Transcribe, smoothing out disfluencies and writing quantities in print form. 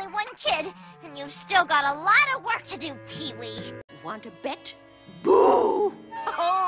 only one kid, and you've still got a lot of work to do, Pee-wee. Want to bet? Boo! Oh!